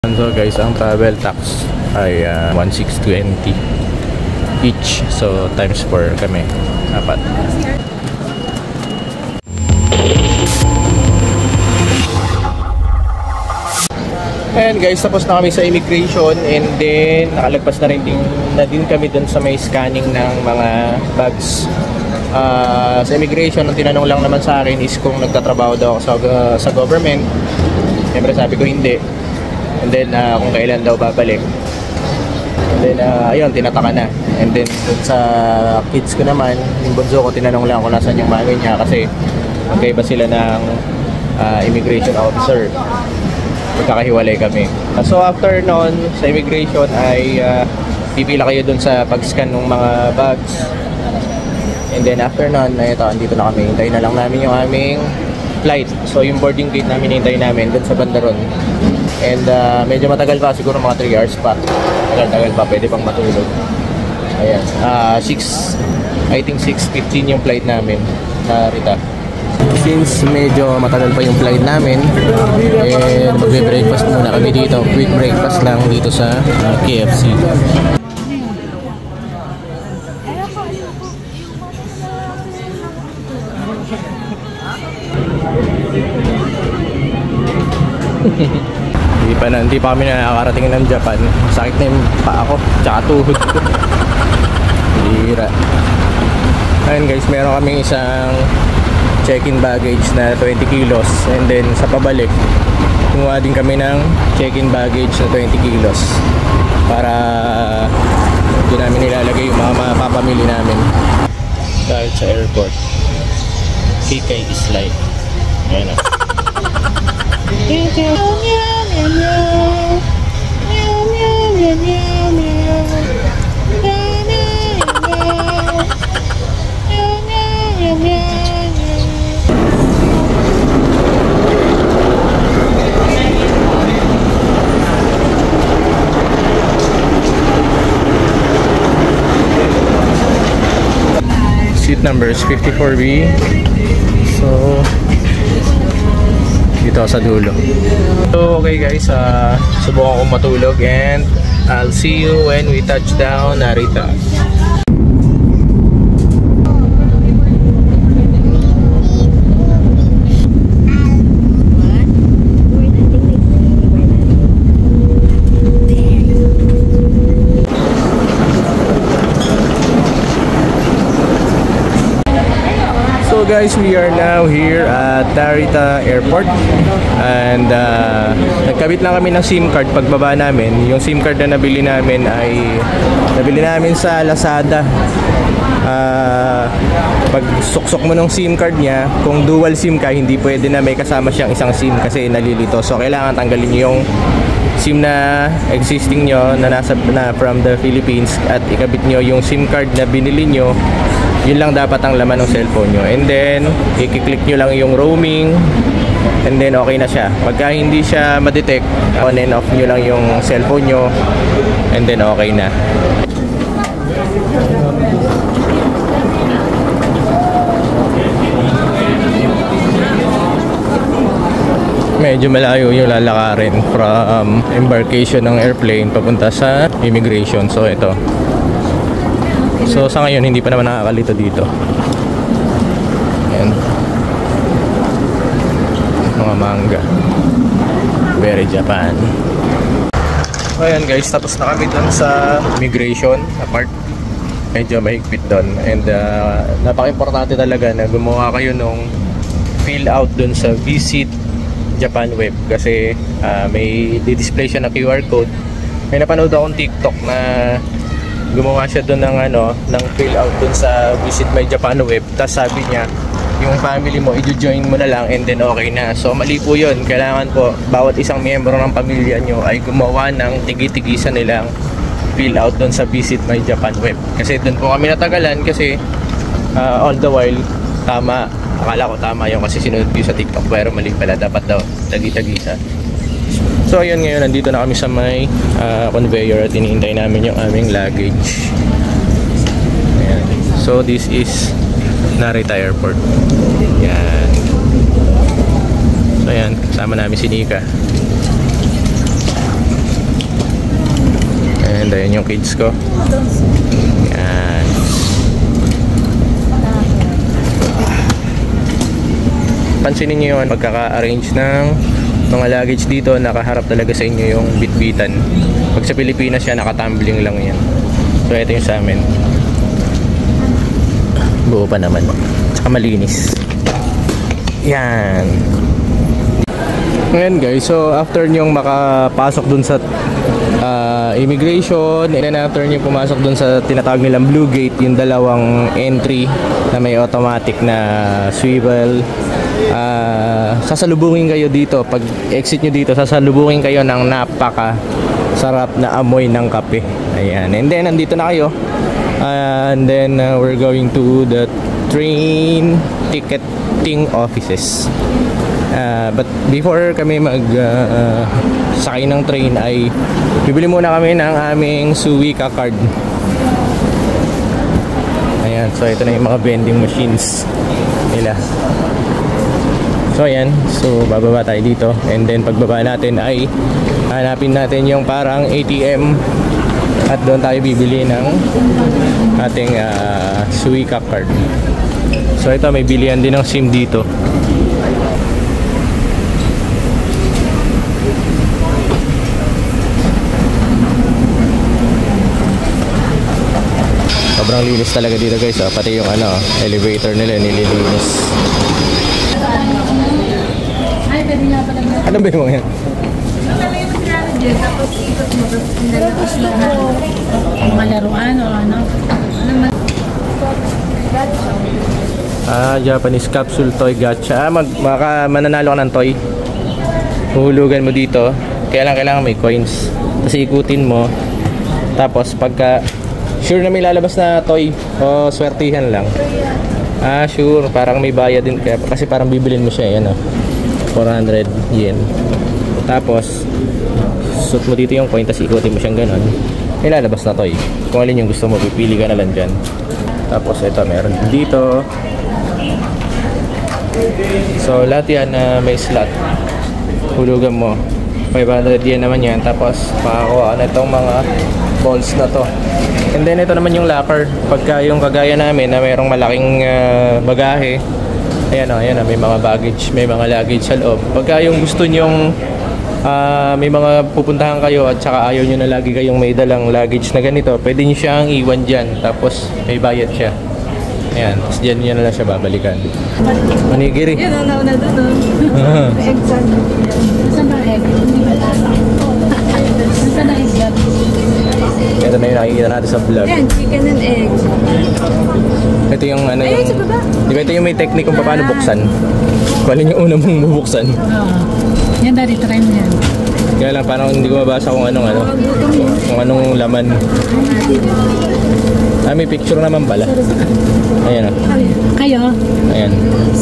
So guys, ang travel tax ay 1,620 each. So times 4 kami, apat. And guys, tapos na kami sa immigration, and then nakalagpas na din kami dun sa may scanning ng mga bags. Sa immigration, ang tinanong lang naman sa akin is kung nagtatrabaho daw ako sa government. Siyempre sabi ko hindi. And then kung kailan daw babalik. And then ayun, tinataka na. And then dun sa kids ko naman, yung bunso ko, tinanong lang kung nasan yung mami niya kasi magkaiba sila ng immigration officer. Magkakahiwalay kami. So after nun, sa immigration ay pipila kayo dun sa pag-scan ng mga bags. And then after nun, ito, andito na kami. Hintayin na lang namin yung aming flight. So yung boarding gate namin, hintayin namin dun sa bandaron. And medyo matagal pa, siguro mga 3 hours pa. Tagal pa, pwede pang matulog. Ayan, I think 6:15 yung flight namin na Rita. Since medyo matagal pa yung flight namin, magbe-breakfast muna kami dito. Quick breakfast lang dito sa KFC. Hindi pa kami nakakarating ng Japan. Sakit na yung paa ko, tsaka tuhod ko. Hira. Ayun guys, meron kaming isang check-in baggage na 20 kilos. And then sa pabalik, kumuha din kami ng check-in baggage na 20 kilos. Para hindi namin nilalagay yung mga mapapamili namin. Dahil sa airport, Kikay is life. Ayan o. Seat number is 54B. So dito sa dulo. So okay guys, subukan kong matulog and I'll see you when we touch down Narita. So guys, we are now here at Narita Airport and nagkabit lang kami ng SIM card pagbaba namin. Yung SIM card na nabili namin ay nabili namin sa Lazada. Pag suksok mo ng SIM card niya, kung dual SIM ka, hindi pwede na may kasama siyang isang SIM kasi nalilito. So kailangan tanggalin yung SIM na existing nyo na from the Philippines at ikabit nyo yung SIM card na binili nyo. Yun lang dapat ang laman ng cellphone nyo. And then, i-click nyo lang yung roaming. And then, okay na siya. Pagka hindi siya ma-detect, on and off nyo lang yung cellphone nyo. And then, okay na. Medyo malayo yung lalakarin from embarkation ng airplane papunta sa immigration. So, ito. So sa ngayon hindi pa naman nakakalito dito. Ayan. Mga mangga. Very Japan. So ayan guys, tapos na kami dun sa immigration part. Medyo mahigpit dun. And napaka-importante talaga na gumawa kayo nung fill out dun sa Visit Japan web. Kasi may di-display siya na QR code. May napanood akong TikTok na gumawa siya doon ng fill out doon sa Visit My Japan web. Tapos sabi niya, yung family mo, i-join mo na lang and then okay na. So mali po yun. Kailangan po, bawat isang miyembro ng pamilya nyo ay gumawa ng tigi-tigisa nilang fill out doon sa Visit My Japan web. Kasi doon po kami natagalan kasi all the while, tama. Akala ko tama yun kasi sinunod ko sa TikTok. Pero mali pala, dapat daw tagi-tagisa. So ayun, ngayon nandito na kami sa may conveyor at iniintay namin yung aming luggage. Ayan. So this is Narita Airport. Yan. So ayan, kasama namin si Nika. And then yung kids ko. Yan. Pansinin nyo yun, pagkaka-arrange ng mga luggage dito, nakaharap talaga sa inyo yung bitbitan. Pag sa Pilipinas yan, nakatumbling lang yan. So ito yung sa amin. Buo pa naman. Tsaka malinis. Yan. Ngayon guys, so after nyong makapasok dun sa immigration, and then after nyo pumasok dun sa tinatawag nilang Blue Gate, yung dalawang entry na may automatic na swivel, sasalubungin kayo dito. Pag exit nyo dito, sasalubungin kayo ng napaka sarap na amoy ng kape. Ayan. And then nandito na kayo, and then we're going to the train ticketing offices. But before kami sakay ng train ay bibili muna kami ng aming Suica card. Ayan, so ito na yung mga vending machines nila. So ayan, so bababa tayo dito, and then pagbaba natin ay hanapin natin yung parang ATM at doon tayo bibili ng ating Suica card. So ito, may bilihan din ng SIM dito. Sobrang linis talaga dito guys, pati yung elevator nila nililinis. Ano ba yung mga yan? Malaruan o ano? Japanese capsule toy gacha. Mananalo ka ng toy. Huhulugan mo dito. Kailangan may coins. Kasi ikutin mo. Tapos pagka sure na may lalabas na toy o swertihan lang. Sure, parang may bayad din kaya, kasi parang bibilin mo siya, yan 400 yen. Tapos suot mo dito yung coin, tapos ikutin mo siyang ganon, may lalabas na toy. Kung alin yung gusto mo, pipili ka na lang dyan. Tapos ito, meron dito. So lahat yan may slot. Hulugan mo 500 yen naman yan. Tapos makakuha na itong mga balls na to. And then ito naman yung locker. Pagka yung kagaya namin na mayroong malaking bagahe, ayan may mga baggage, may mga luggage sa loob. Pagka yung gusto nyong may mga pupuntahan kayo at saka ayaw nyo na lagi kayong may dalang luggage na ganito, pwede nyo siyang iwan dyan, tapos may bayad siya. Ayan, tapos dyan nyo na lang siya babalikan. Manigiri. Yun, nauna doon. Egg saan? Saan ba egg? Saan na egg? Ito na yung nakikita natin sa vlog. Ayan, chicken and egg. Ito yung yung, di ba ito yung may technique kung paano buksan? Kung alin yung una mong bubuksan. Yan, daddy, try mo yan. Kaya lang, parang hindi ko mabasa kung anong laman. May picture naman pala. Ayan o. Kayo? Ayan.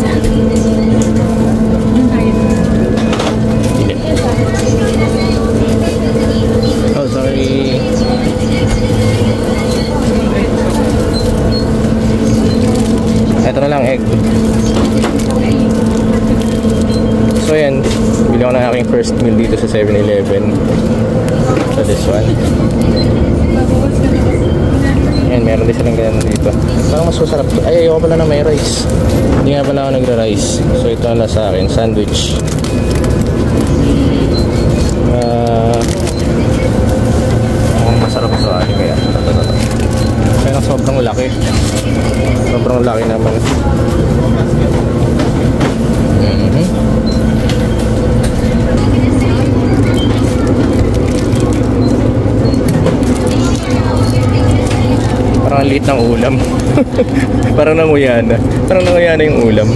Oh, sorry. Ito na lang, egg. So yan, bili ko na aking first meal dito sa 7-Eleven. So this one. Yan, meron din silang ganyan dito. Parang mas masarap. Ay, ayoko pala na may rice. Hindi nga pala ako nagra-rice. So ito na sa akin, sandwich. Masarap sa akin kaya. Kaya sobrang laki. Sobrang laki naman. Parang liit ng ulam. Parang nanguya na. Parang nanguya na yung ulam.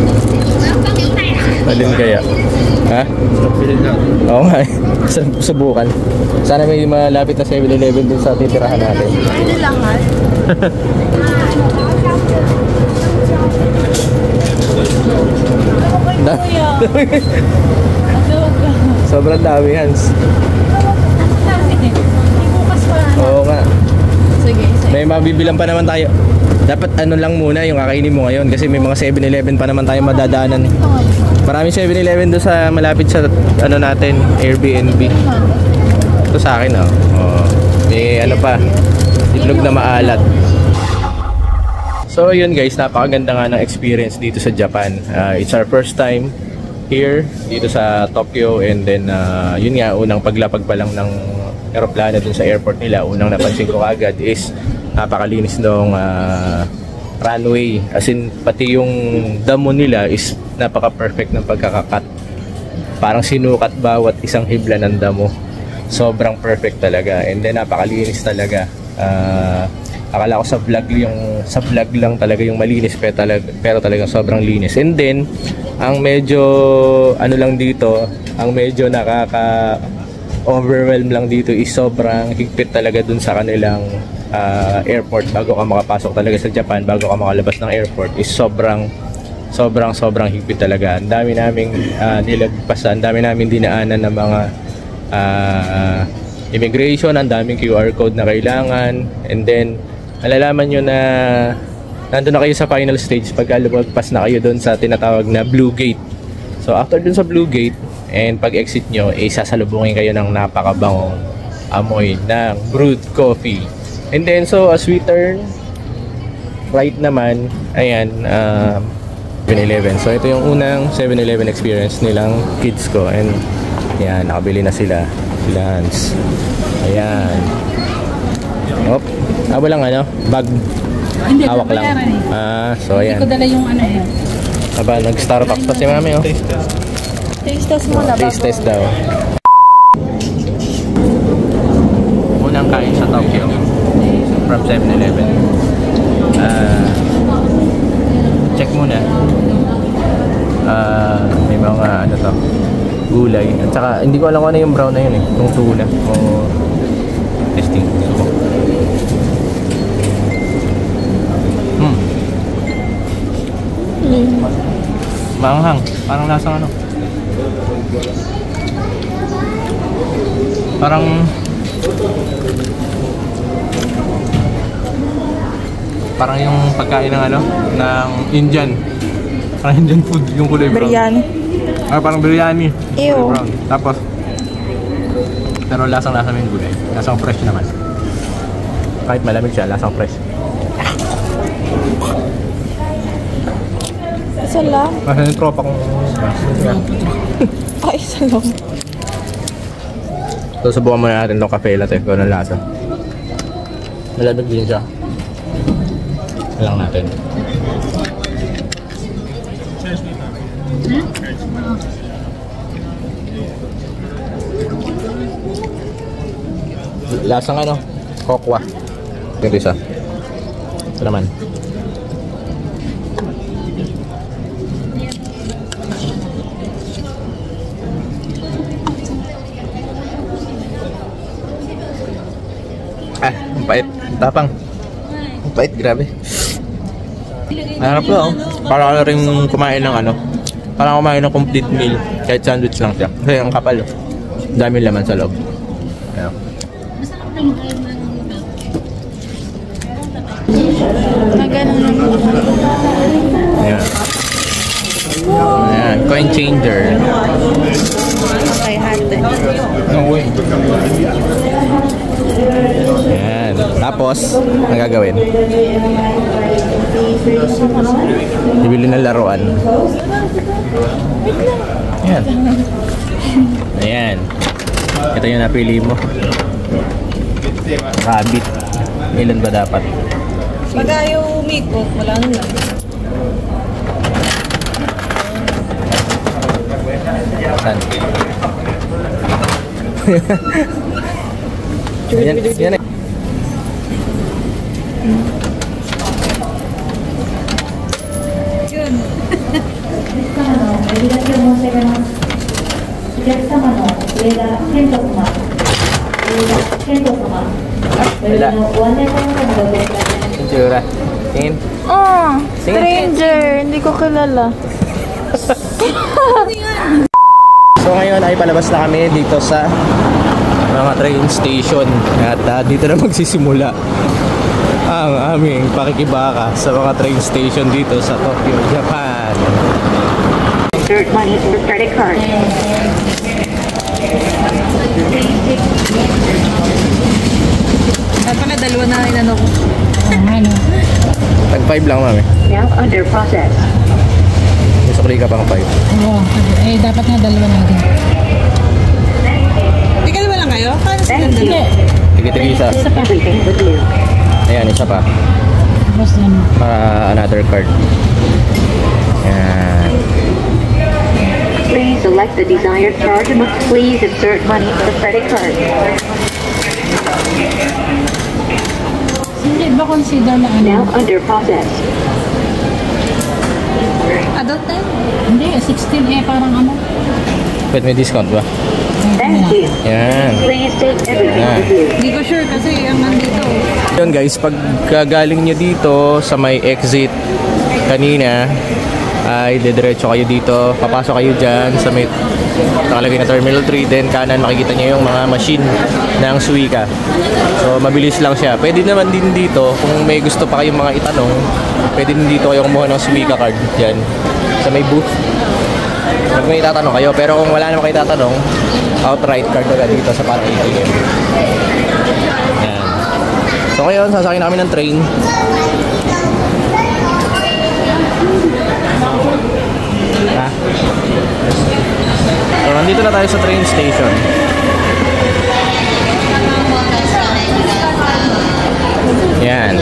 Alin kaya? Ha? Oo nga eh. Subukan. Sana may malapit na 7-Eleven dun sa titirahan natin. Pwede lahat. Sobrang dami, Hans. Oo nga. Sige. May mabibilang pa naman tayo. Dapat ano lang muna yung kakainin mo ngayon kasi may mga 7-Eleven pa naman tayo madadaanan. Maraming 7-Eleven doon sa malapit sa natin, Airbnb. Ito sa akin may ano pa, itlog na maalat. So yun guys, napakaganda nga ng experience dito sa Japan. It's our first time here, dito sa Tokyo, and then yun nga, unang paglapag pa lang ng aeroplano dun sa airport nila, unang napansin ko agad is napakalinis ng runway. As in, pati yung damo nila is napaka-perfect ng pagkakakat. Parang sinukat bawat isang hibla ng damo. Sobrang perfect talaga, and then napakalinis talaga. Akala ko sa vlog lang talaga yung malinis, pero talagang sobrang linis. And then ang medyo ano lang dito, ang medyo nakaka-overwhelm lang dito is sobrang higpit talaga dun sa kanilang airport. Bago ka makapasok talaga sa Japan, bago ka makalabas ng airport, is sobrang higpit talaga. Ang dami naming nilagpasan, ang dami naming dinaanan ng mga immigration, ang daming QR code na kailangan, and then malalaman nyo na nandun na kayo sa final stage pagka lumagpas na kayo doon sa tinatawag na Blue Gate. So after dun sa Blue Gate, and pag exit nyo, sasalubungin kayo ng napakabangong amoy ng brewed coffee. And then so as we turn right naman, ayan, 7-Eleven. So ito yung unang 7-Eleven experience nilang kids ko, and ayan, nakabili na sila Hans. Ayan. Hop. Walang bag. Hindi, hawak lang. So ayan. Hindi ko dala yung Aba, nag-Starbucks pa si mami, oh. Taste test muna bago. Taste test daw. Unang kain sa Tokyo from 7-Eleven. Check muna. May mga gulay. At saka, hindi ko alam kung ano yung brown na yun eh. Yung tuna. O testing. Subok. Maanghang. Parang lasang Parang yung pagkain ng ng Indian. Parang Indian food yung kulay brown. Biryani. Parang biryani. Ew. Brown. Tapos, pero lasang-lasa yung gulay. Lasang fresh naman. Kahit malamig siya, lasang fresh. Isa lang. Kasi yung tropa kong... Isa lang. So, subukan muna natin itong cafe latte kung anong lasa. Malamig din siya. Alang natin. Lasang kokwa. Ito isa. Ito naman. Ang pait. Tapang. Ang pait, grabe. Harap ko, para rin kumain ng parang kumain ng complete meal. Kahit sandwich lang siya. Kasi ang kapal, dami laman sa loob. Ayan. Ayan. Ayan. Coin changer. Okay, hati. No way. Ayan. Tapos, ang gagawin? Bibili ng laruan. Ayan. Ayan. Ito yung napili mo. Rabbit. Ilan ba dapat? Pag ayaw umiko, wala na lang. Saan? Yan, yan. Yun. 呼び出しを申し上げます。お客様の上田健人様、上田健人様、ご利用のご案内の方にご協力ください。 Itsura. Tingin. Stranger. Hindi ko kilala. So ngayon ay palabas na kami dito sa mga train station. At dito na magsisimula ang aming pakikibaka sa mga train station dito sa Tokyo, Japan. Insert money to the credit card. 5 lang, mami. Now under process. May sukli ka pang 5. Oo. Eh, dapat nga dalawa natin. Ikaw ba lang kayo? Paano sa Thank ganda? you. Tige-tige isa. Everything with you. Ayan, isa pa. Tapos ano. Para another card. Ayan. Please select the desired charge amount. Please insert money into the credit card. Hindi ba consider na ano? Now under process. Adult na yun. Hindi, 16 eh, parang ano. Pwede may discount ba? Thank you. Ayan. Please take everything with you. Hindi ko sure kasi ang nandito. Yun guys, pag galing nyo dito sa may exit kanina, ay didiretso kayo dito, papasok kayo dyan sa may nakalagay na Terminal 3, then kanan makikita nyo yung mga machine ng Suica. So mabilis lang siya. Pwede naman din dito, kung may gusto pa kayong mga itanong, pwede din dito kayo kumuha ng Suica card dyan sa may booth. Pag may itatanong kayo, pero kung wala naman kayo itatanong, outright card agad dito sa parang ATM. Yan. So ngayon, sasakay na kami ng train. Ha? So nandito na tayo sa train station. Yan.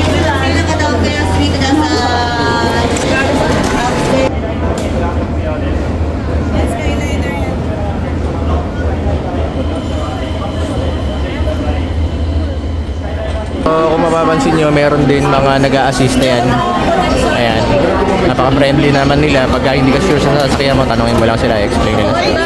So, kung mapapansin nyo, meron din mga nag-a-assist na yan. Ayan. Napaka-friendly naman nila. Pagka hindi ka sure sa sasakyan mo, tanongin mo lang sila, explain nila sa'yo.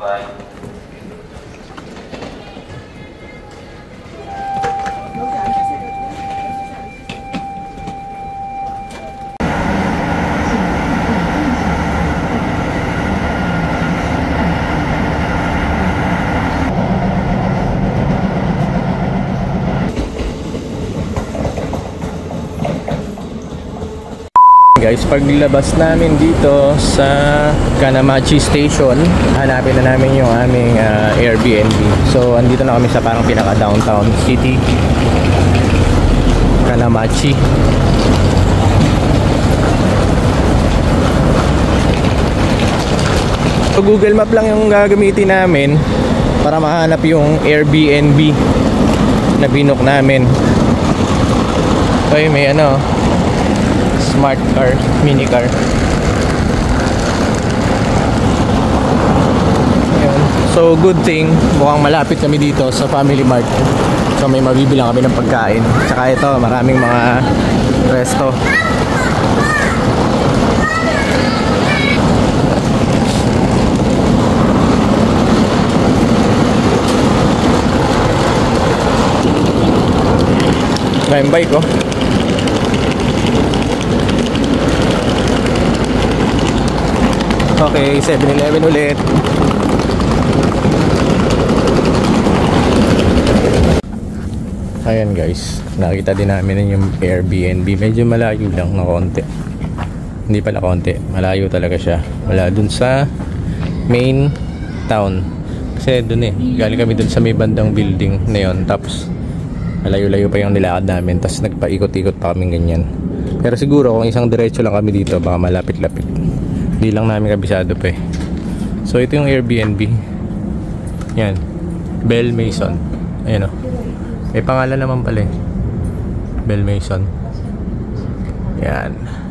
Guys, paglabas namin dito sa Kanamachi Station, hanapin na namin yung aming Airbnb. So, andito na kami sa parang pinaka-downtown city, Kanamachi. So, Google Map lang yung gagamitin namin para mahanap yung Airbnb na binook namin. Okay, may ano, smart car, mini car. Ayun. So good thing, mukhang malapit kami dito sa Family Mart. So may mabibilang kami ng pagkain. Tsaka ito, maraming mga resto. Yung bike oh. Okay, 7-Eleven ulit. Ayan guys, nakita din namin yung Airbnb. Medyo malayo lang na konti. Hindi pala konti, malayo talaga siya. Wala dun sa main town. Kasi dun eh, galing kami dun sa may bandang building na yun. Tapos malayo-layo pa yung nilakad namin. Tapos nagpaikot-ikot pa kami ganyan. Pero siguro kung isang diretso lang kami dito, baka malapit-lapit. Hindi lang namin kabisado pa eh. So ito yung Airbnb. Yan, Bell Mason. Ayan o, may pangalan naman pala eh, Bell Mason. Yan.